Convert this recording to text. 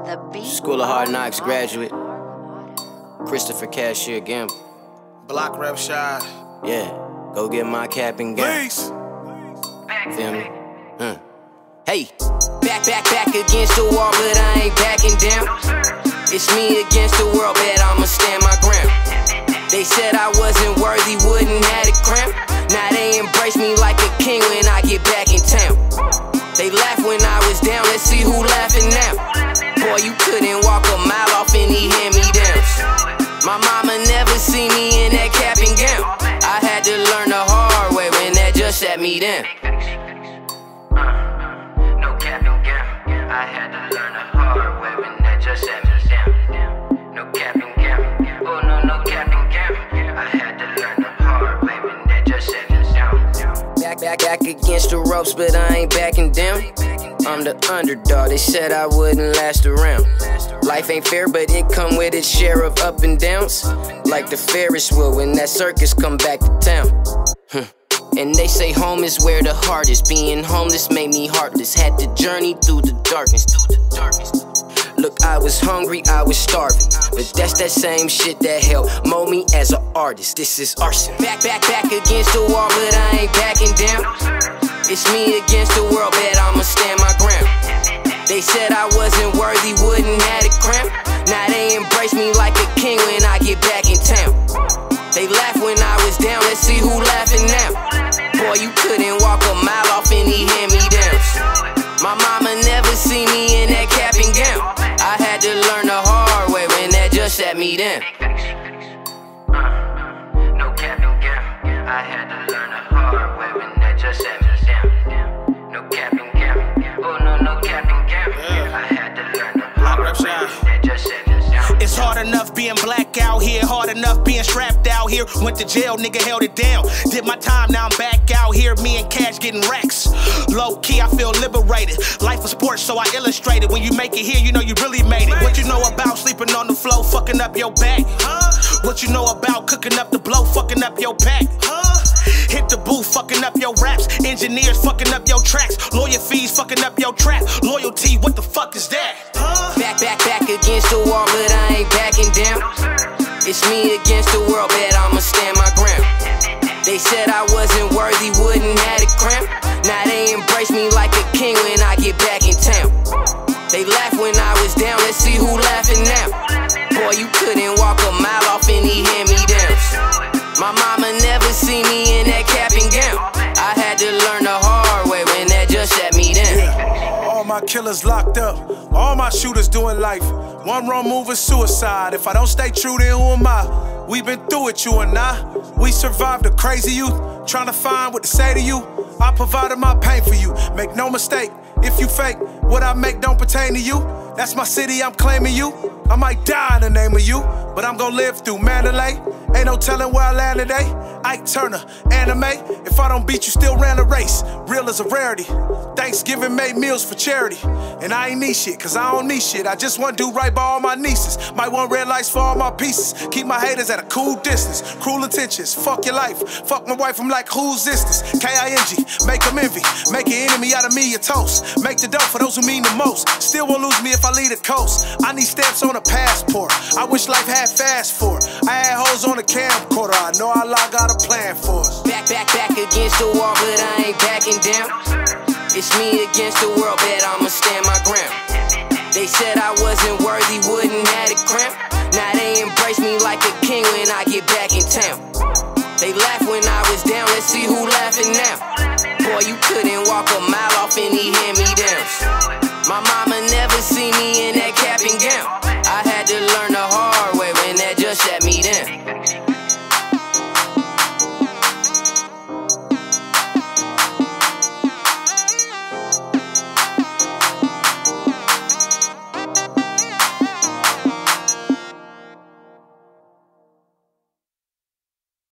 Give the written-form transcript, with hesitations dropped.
School of Hard Knocks graduate, Christopher Cashier Gamble. Block rep shy. Yeah, go get my cap and gown. Peace. Feel me? Hey, back against the wall, but I ain't backing down. It's me against the world, bet I'ma stand my ground. They said I wasn't worthy, wouldn't have a cramp. Now they embrace me like a king when I get back in town. They laughed when I was down, let's see who laughing now. Boy, you couldn't walk a mile off any hand-me-downs. My mama never see me in that cap and gown. I had to learn the hard way when that just sat me down. No cap and gown. I had to learn the hard way when that just sat me down. No cap and gown. Oh no cap and gown. I had to learn the hard way when that just sat me down. Back against the ropes, but I ain't backing down. I'm the underdog, they said I wouldn't last around. Life ain't fair, but it come with its share of up and downs. Like the Ferris wheel when that circus come back to town. And they say home is where the heart is. Being homeless made me heartless. Had to journey through the darkness. Look, I was hungry, I was starving, but that's that same shit that helped mold me as an artist. This is arson. Back against the wall, but I ain't backing down. It's me against the world, bet I'ma stand my ground. They said I wasn't worthy, wouldn't have a cramp. Now they embrace me like a king when I get back in town. They laughed when I was down, let's see who laughing now. Boy, you couldn't walk a mile off any hand-me-downs. My mama never see me in that cap and gown. I had to learn the hard way when that just sat me down. No cap and gown. I had to learn the hard way when that just sat me down. No cap and gown. Oh no cap and gown. I had to learn the hard way when that just sat me down. It's hard enough being black out here, hard enough being strapped out here. Went to jail, nigga held it down. Did my time, now I'm back out here. Me and Cash getting racks. Low key, I feel liberated. Life of sports, so I illustrated. When you make it here, you know you really made it. What you know about sleeping on the floor, fucking up your back? What you know about cooking up the blow, fucking up your pack? Hit the booth, fucking up your raps. Engineers fucking up your tracks. Lawyer fees fucking up your trap. Loyalty, what the fuck is that? Back against the wall, but I ain't backing down. It's me against the world, bet I'ma stand my ground. They said I wasn't worthy, wouldn't have a cramp. Now they embrace me like a king when I get back in town. They laughed when I was down, let's see who laughing now. Boy, you couldn't walk a mile off any hand-me-downs. My mama never see me in that cap and gown. I had to learn the hard way when that just sat me down. Yeah. All my killers locked up, all my shooters doing life. One wrong move is suicide. If I don't stay true, then who am I? We been through it, you and I. We survived a crazy youth, trying to find what to say to you. I provided my pain for you, make no mistake. If you fake, what I make don't pertain to you. That's my city, I'm claiming you. I might die in the name of you, but I'm gonna live through Mandalay. Ain't no telling where I land today. Ike Turner, anime. If I don't beat you, still ran a race. Real is a rarity. Thanksgiving made meals for charity. And I ain't need shit, cause I don't need shit. I just wanna do right by all my nieces. Might want red lights for all my pieces. Keep my haters at a cool distance. Cruel intentions, fuck your life. Fuck my wife, I'm like, who's this? K-I-N-G, make them envy. Make an enemy out of me, your toast. Make the dough for those who mean the most. Still won't lose me if I leave the coast. I need stamps on a passport. I wish life had fast forward. I had hoes on the camcorder. I know Allah got a plan for us. Back against the wall, but I ain't backing down. It's me against the world, bet I'ma stand my ground. They said I wasn't worthy, wouldn't have a cramp. Now they embrace me like a king when I get back in town. They laughed when I was down, let's see who laughing now. Boy, you couldn't walk a mile